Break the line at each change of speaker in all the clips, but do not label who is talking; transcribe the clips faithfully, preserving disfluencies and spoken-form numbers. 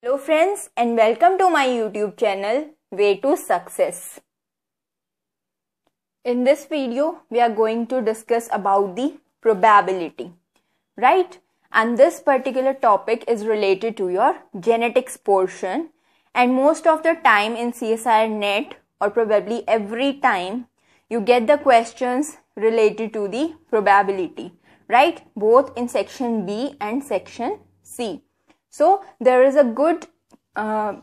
Hello friends and welcome to my YouTube channel Way to Success. In this video we are going to discuss about the probability, right? And this particular topic is related to your genetics portion, and most of the time in C S I R Net or probably every time you get the questions related to the probability, right? Both in section B and section C. So there is a good uh,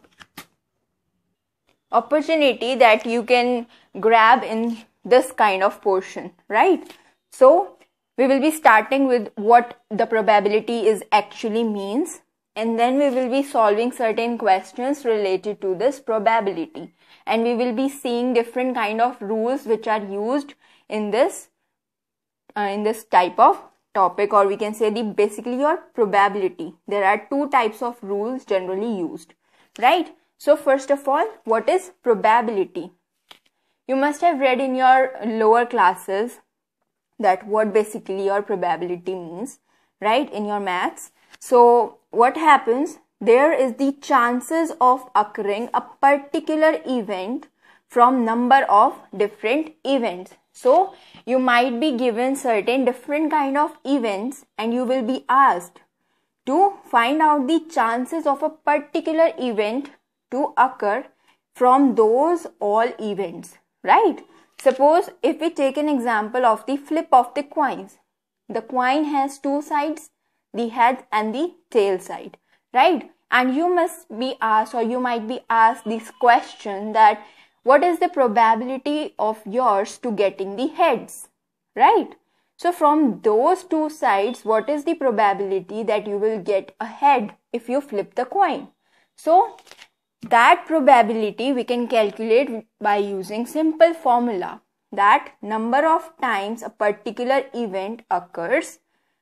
opportunity that you can grab in this kind of portion, right? So we will be starting with what the probability is actually means, and then we will be solving certain questions related to this probability, and we will be seeing different kind of rules which are used in this uh, in this type of topic, or we can say the basically your probability. There are two types of rules generally used, right? So first of all, what is probability? You must have read in your lower classes that what basically your probability means, right, in your maths. So what happens, there is the chances of occurring a particular event from number of different events. So you might be given certain different kind of events and you will be asked to find out the chances of a particular event to occur from those all events, right? Suppose if we take an example of the flip of the coins. The coin has two sides, the head and the tail side, right? And you must be asked, or you might be asked this question, that what is the probability of yours to getting the heads, right? So from those two sides, what is the probability that you will get a head if you flip the coin? So that probability we can calculate by using simple formula, that number of times a particular event occurs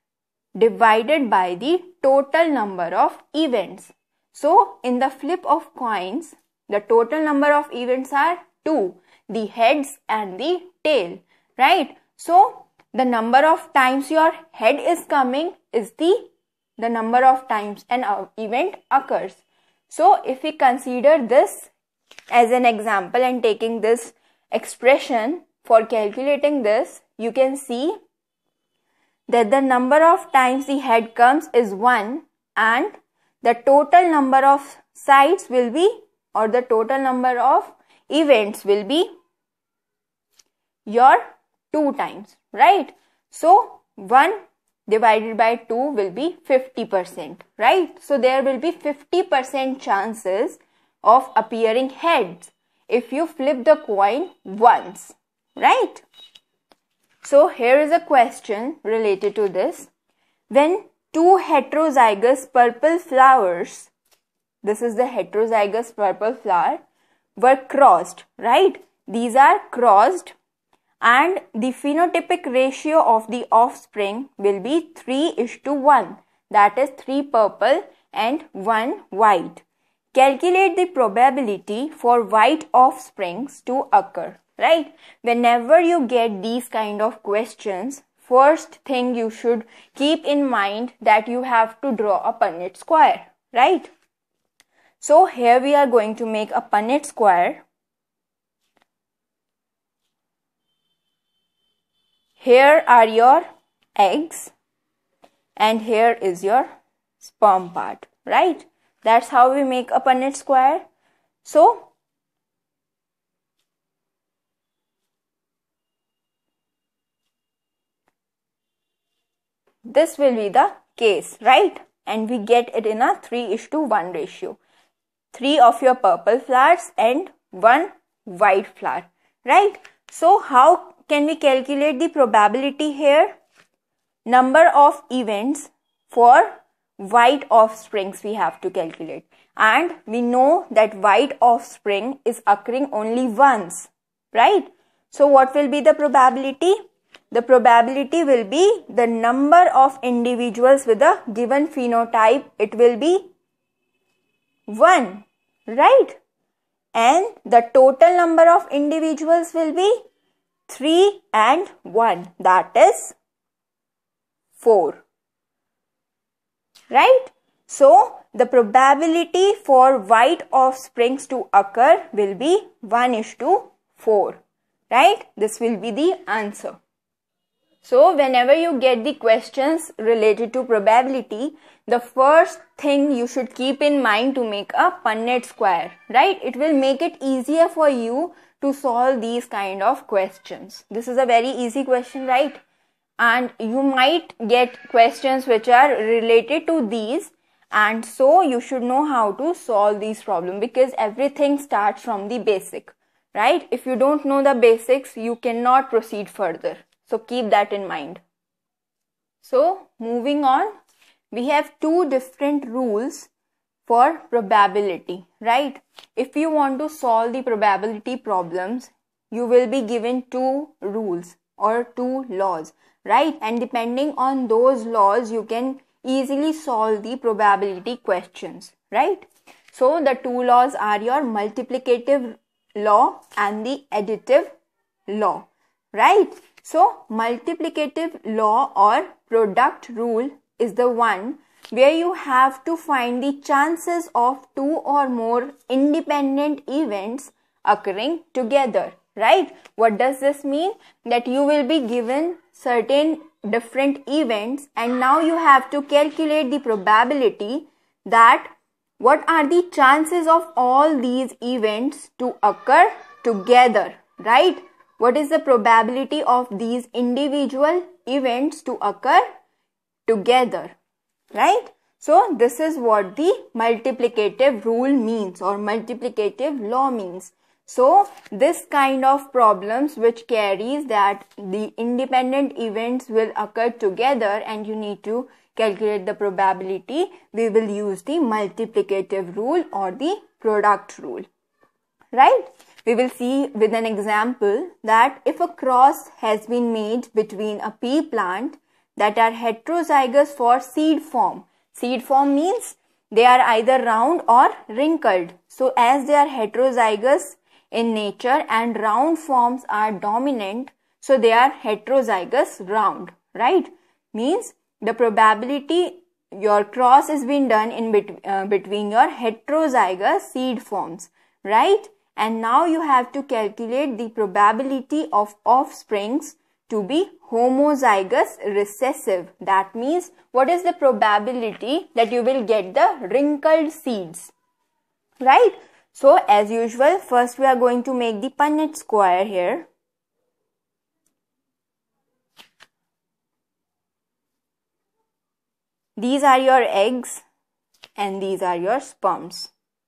divided by the total number of events. So in the flip of coins, the total number of events are two, the heads and the tail, right? So the number of times your head is coming is the, the number of times an event occurs. So if we consider this as an example and taking this expression for calculating this, you can see that the number of times the head comes is one, and the total number of sides will be, or the total number of events will be your two times, right? So one divided by two will be fifty percent, right? So there will be fifty percent chances of appearing heads if you flip the coin once, right? So here is a question related to this. When two heterozygous purple flowers, this is the heterozygous purple flower, were crossed, right? These are crossed, and the phenotypic ratio of the offspring will be three is to one. That is three purple and one white. Calculate the probability for white offsprings to occur, right? Whenever you get these kind of questions, first thing you should keep in mind that you have to draw a Punnett square, right? So here we are going to make a Punnett square. Here are your eggs and here is your sperm part, right? That's how we make a Punnett square. So this will be the case, right? And we get it in a three is to one ratio. Three of your purple flowers and one white flower, right? So how can we calculate the probability here? Number of events for white offsprings we have to calculate, and we know that white offspring is occurring only once, right? So what will be the probability? The probability will be the number of individuals with a given phenotype. It will be one, right? And the total number of individuals will be three and one. That is four, right? So the probability for white offsprings to occur will be one is to four, right? This will be the answer. So whenever you get the questions related to probability, the first thing you should keep in mind to make a Punnett square, right? It will make it easier for you to solve these kind of questions. This is a very easy question, right? And you might get questions which are related to these, and so you should know how to solve these problems, because everything starts from the basic, right? If you don't know the basics, you cannot proceed further. So keep that in mind. So moving on, we have two different rules for probability, right? If you want to solve the probability problems, you will be given two rules or two laws, right? And depending on those laws, you can easily solve the probability questions, right? So the two laws are your multiplicative law and the additive law, right? So multiplicative law or product rule is the one where you have to find the chances of two or more independent events occurring together, right? What does this mean? That you will be given certain different events, and now you have to calculate the probability that what are the chances of all these events to occur together, right? What is the probability of these individual events to occur together, right? So this is what the multiplicative rule means or multiplicative law means. So this kind of problems which carries that the independent events will occur together and you need to calculate the probability, we will use the multiplicative rule or the product rule, right? We will see with an example that if a cross has been made between a pea plant that are heterozygous for seed form. Seed form means they are either round or wrinkled. So as they are heterozygous in nature and round forms are dominant, so they are heterozygous round, right? Means the probability your cross is being done in bet uh, between your heterozygous seed forms, right? And now you have to calculate the probability of offsprings to be homozygous recessive. That means what is the probability that you will get the wrinkled seeds, right? So as usual, first we are going to make the Punnett square here. These are your eggs and these are your sperms.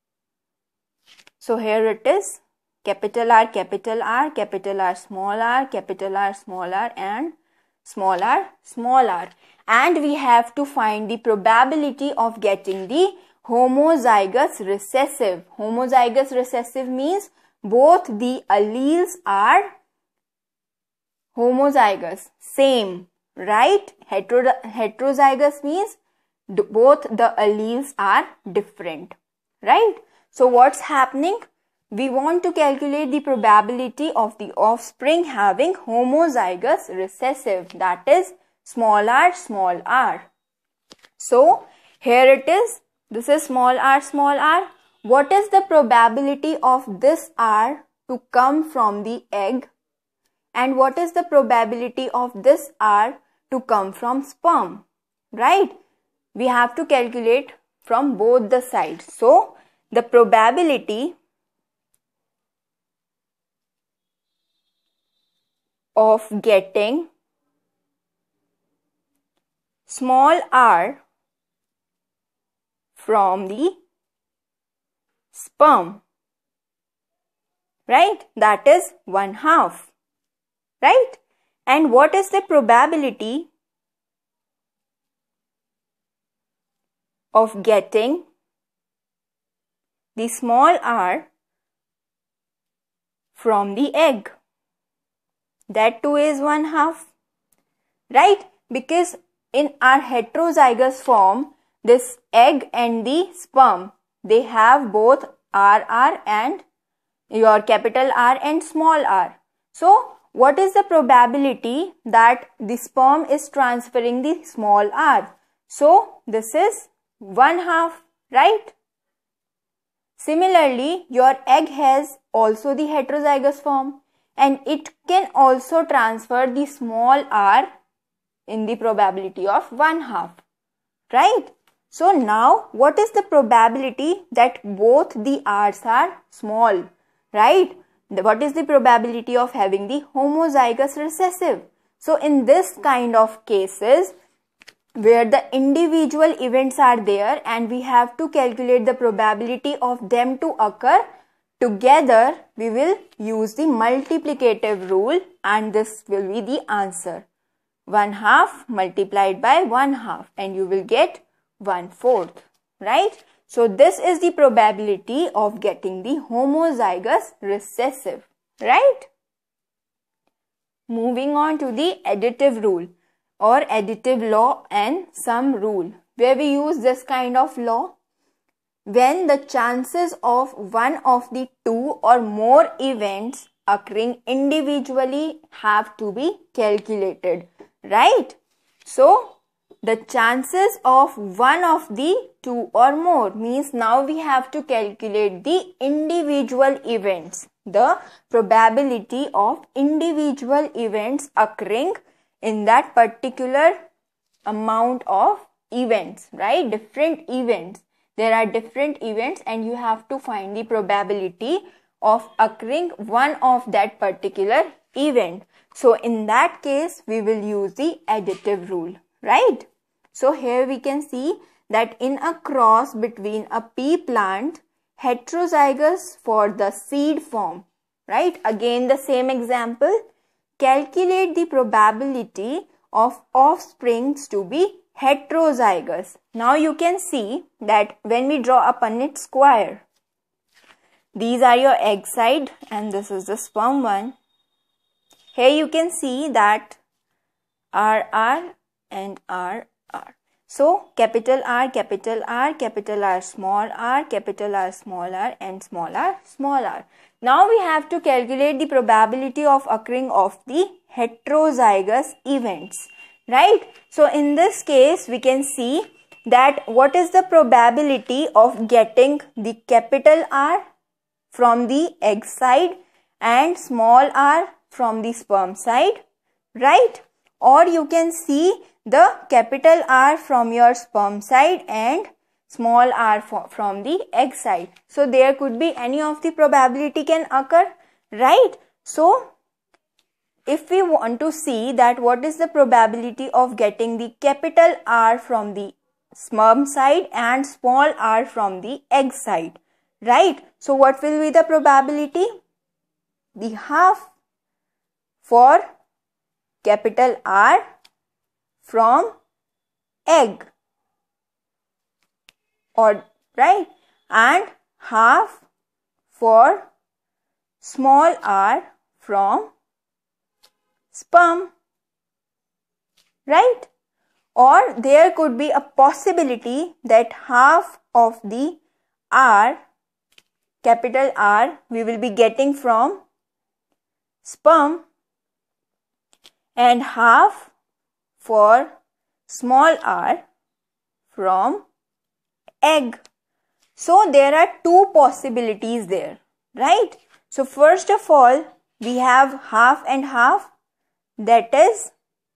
So here it is, capital R, capital R, capital R, small r, capital R, small r and small r, small r. And we have to find the probability of getting the homozygous recessive. Homozygous recessive means both the alleles are homozygous, same, right? Hetero, heterozygous means both the alleles are different, right? So what's happening? We want to calculate the probability of the offspring having homozygous recessive, that is small r, small r. So here it is, this is small r, small r. What is the probability of this r to come from the egg? And what is the probability of this r to come from sperm, right? We have to calculate from both the sides. So the probability of getting small r from the sperm, right? That is one half, right? And what is the probability of getting the small r from the egg? That too is one half, right? Because in our heterozygous form, this egg and the sperm, they have both R R and your capital R and small r. So what is the probability that the sperm is transferring the small r? So this is one half, right? Similarly, your egg has also the heterozygous form and it can also transfer the small r in the probability of one half, right? So now what is the probability that both the r's are small, right? What is the probability of having the homozygous recessive? So in this kind of cases where the individual events are there and we have to calculate the probability of them to occur together, we will use the multiplicative rule and this will be the answer. One half multiplied by one half and you will get one fourth, right? So this is the probability of getting the homozygous recessive, right? Moving on to the additive rule or additive law and sum rule, where we use this kind of law when the chances of one of the two or more events occurring individually have to be calculated, right? So the chances of one of the two or more means now we have to calculate the individual events, the probability of individual events occurring in that particular amount of events, right? Different events. There are different events and you have to find the probability of occurring one of that particular event. So in that case, we will use the additive rule, right? So here we can see that in a cross between a pea plant, heterozygous for the seed form, right? Again the same example. Calculate the probability of offsprings to be heterozygous. Now you can see that when we draw a Punnett square, these are your egg side and this is the sperm one. Here you can see that R R and R R. So capital R, capital R, capital R, small r, capital R, small r and small r, small r. Now we have to calculate the probability of occurring of the heterozygous events, right? So in this case we can see that what is the probability of getting the capital R from the egg side and small r from the sperm side, right? Or you can see the capital R from your sperm side and small r from the egg side. So there could be any of the probability can occur, right? So if we want to see that what is the probability of getting the capital R from the sperm side and small r from the egg side, right? So what will be the probability? The half for capital R from egg, or right, and half for small r from sperm, right? Or there could be a possibility that half of the R, capital R, we will be getting from sperm and half for small r from egg. So there are two possibilities there, right? So first of all, we have half and half, that is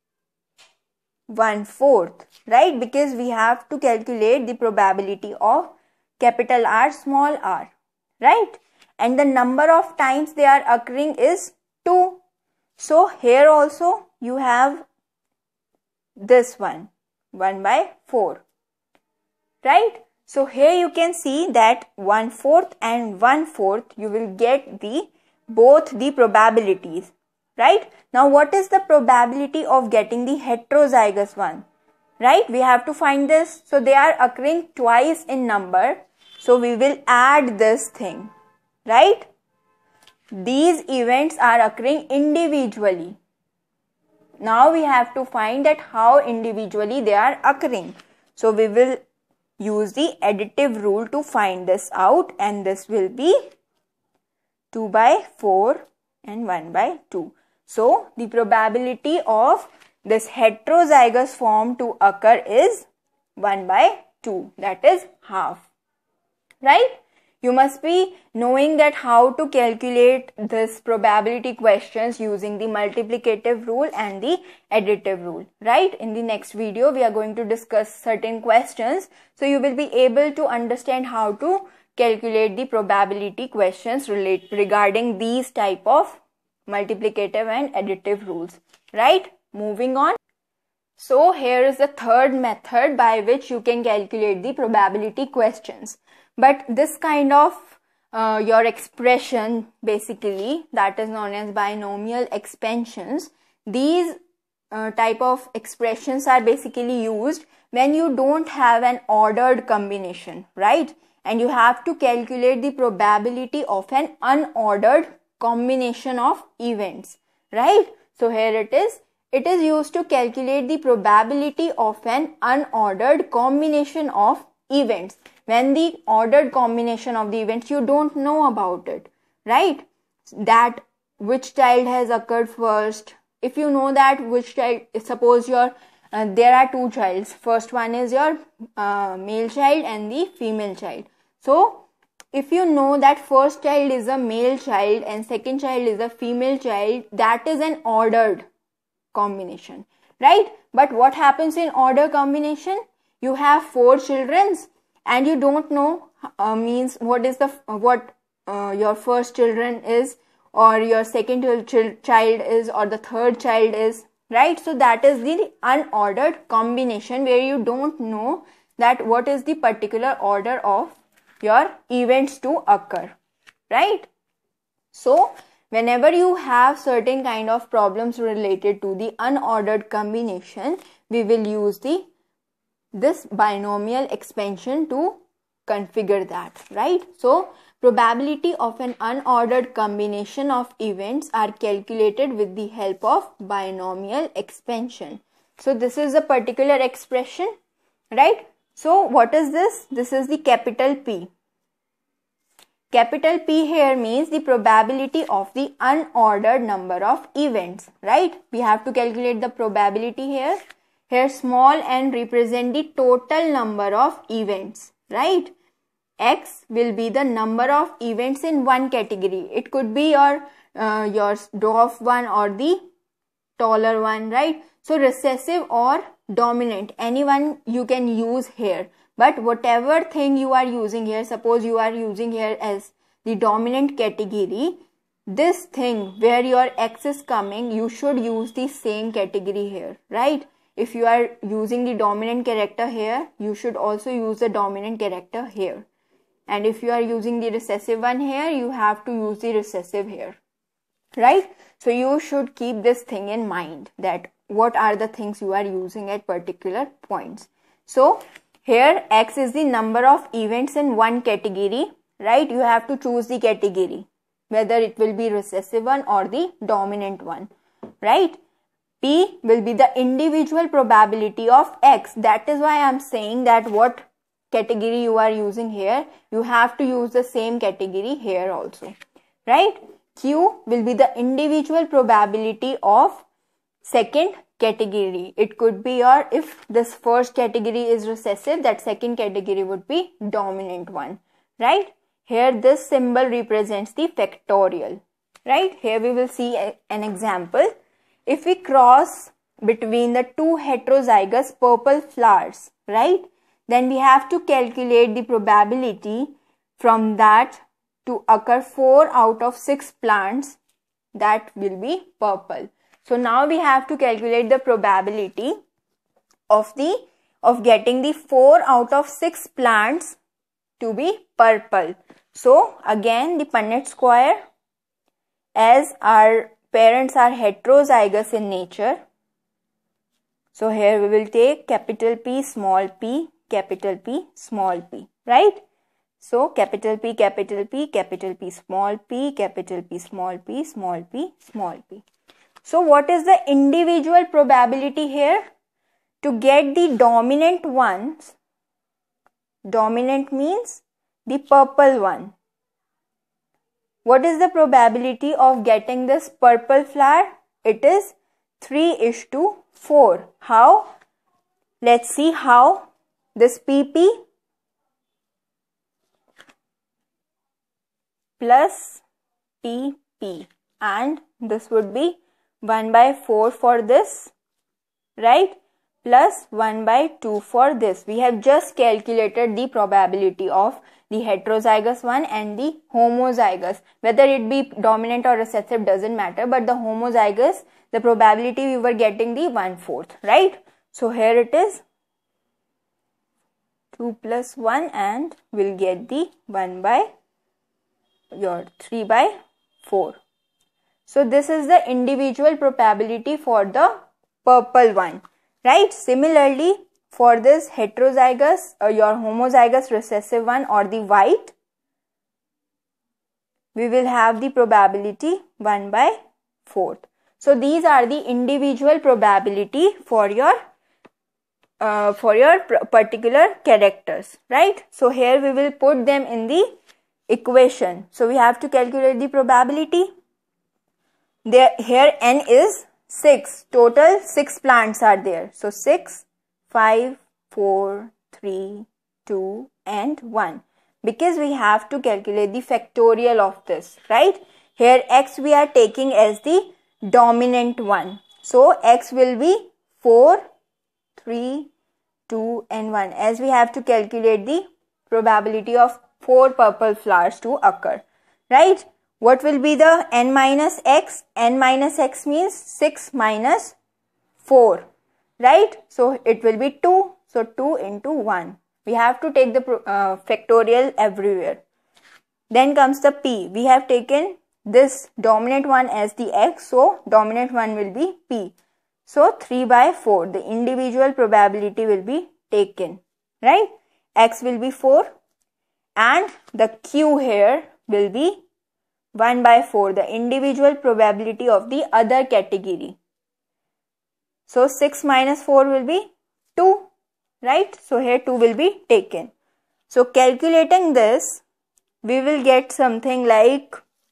one fourth, right? Because we have to calculate the probability of capital R, small r, right? And the number of times they are occurring is two. So here also you have this one, one by four, right? So here you can see that one fourth and one fourth you will get the both the probabilities, right? Now what is the probability of getting the heterozygous one, right? We have to find this. So they are occurring twice in number. So we will add this thing, right? These events are occurring individually. Now we have to find that how individually they are occurring. So we will use the additive rule to find this out, and this will be two by four and one by two. So the probability of this heterozygous form to occur is one by two, that is half, right? You must be knowing that how to calculate this probability questions using the multiplicative rule and the additive rule, right? In the next video, we are going to discuss certain questions. So you will be able to understand how to calculate the probability questions relate regarding these type of multiplicative and additive rules, right? Moving on. So here is the third method by which you can calculate the probability questions. But this kind of uh, your expression basically, that is known as binomial expansions, these uh, type of expressions are basically used when you don't have an ordered combination, right? And you have to calculate the probability of an unordered combination of events, right? So here it is. It is used to calculate the probability of an unordered combination of events. When the ordered combination of the events, you don't know about it, right? That which child has occurred first. If you know that which child, suppose your uh, there are two childs. First one is your uh, male child and the female child. So if you know that first child is a male child and second child is a female child, that is an ordered combination, right? But what happens in order combination? You have four children and you don't know uh, means what is the uh, what uh, your first children is, or your second ch child is, or the third child is, right? So that is the unordered combination where you don't know that what is the particular order of your events to occur, right? So whenever you have certain kind of problems related to the unordered combination, we will use the this binomial expansion to configure that, right? So probability of an unordered combination of events are calculated with the help of binomial expansion. So this is a particular expression, right? So what is this? This is the capital P. Capital P here means the probability of the unordered number of events, right? We have to calculate the probability here. Here small n represent the total number of events, right? X will be the number of events in one category. It could be your, uh, your dwarf one or the taller one, right? So recessive or dominant, anyone you can use here. But whatever thing you are using here, suppose you are using here as the dominant category, this thing where your X is coming, you should use the same category here, right? If you are using the dominant character here, you should also use the dominant character here. And if you are using the recessive one here, you have to use the recessive here, right? So you should keep this thing in mind, that what are the things you are using at particular points. So here X is the number of events in one category, right? You have to choose the category, whether it will be recessive one or the dominant one, right? P will be the individual probability of X. That is why I am saying that what category you are using here, you have to use the same category here also, right? Q will be the individual probability of second category. It could be your, if this first category is recessive, that second category would be dominant one, right? Here this symbol represents the factorial, right? Here we will see a, an example. If we cross between the two heterozygous purple flowers, right, then we have to calculate the probability from that to occur four out of six plants that will be purple. So now we have to calculate the probability of the of getting the four out of six plants to be purple. So again the Punnett square, as our parents are heterozygous in nature. So here we will take capital P, small p, capital P, small p, right? So capital P, capital P, capital P, small p, capital P, small p, small p, small p. So what is the individual probability here? To get the dominant ones, dominant means the purple one. What is the probability of getting this purple flower? It is three is to four. How? Let's see how. This P P plus T P, and this would be one by four for this, right, plus one by two for this. We have just calculated the probability of the heterozygous one and the homozygous. Whether it be dominant or recessive doesn't matter, but the homozygous, the probability we were getting the one fourth, right? So here it is two plus one, and we'll get the one by your three by four. So this is the individual probability for the purple one, right? Similarly, for this heterozygous or your homozygous recessive one or the white, we will have the probability one by fourth. So these are the individual probability for your uh, for your particular characters, right? So here we will put them in the equation. So we have to calculate the probability. There here n is six. Total six plants are there. So six, five, four, three, two and one. Because we have to calculate the factorial of this, right? Here x we are taking as the dominant one. So x will be four, three, two and one, as we have to calculate the probability of four purple flowers to occur, right? What will be the n minus x? N minus x means six minus four, right? So it will be two. So two into one. We have to take the uh, factorial everywhere. Then comes the p. We have taken this dominant one as the x. So dominant one will be p. So three by four. The individual probability will be taken, right? X will be four. And the q here will be one by four, the individual probability of the other category. So six minus four will be two, right? So here two will be taken. So calculating this, we will get something like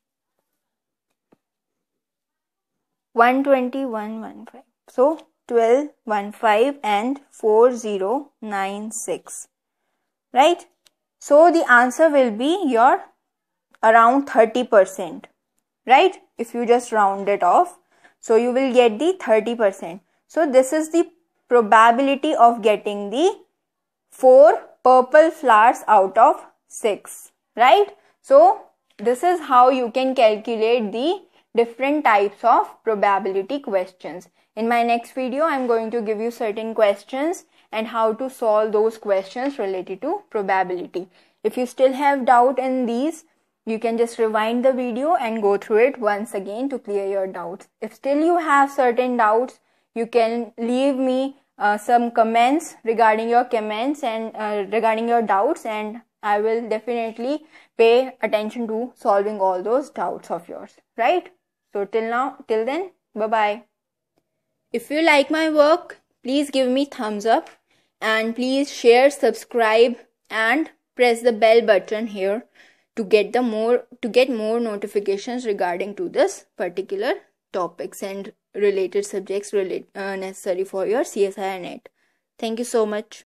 one twenty, one fifteen. So twelve, fifteen and four zero nine six, right? So the answer will be your around thirty percent, right? If you just round it off, so you will get the thirty percent. So this is the probability of getting the four purple flowers out of six, right? So this is how you can calculate the different types of probability questions. In my next video, I am going to give you certain questions and how to solve those questions related to probability. If you still have doubt in these, you can just rewind the video and go through it once again to clear your doubts. If still you have certain doubts, you can leave me uh, some comments regarding your comments and uh, regarding your doubts, and I will definitely pay attention to solving all those doubts of yours, right? So till now, till then, bye-bye. If you like my work, please give me thumbs up and please share, subscribe and press the bell button here to get the more to get more notifications regarding to this particular topics and related subjects relate uh, necessary for your C S I R Net. Thank you so much.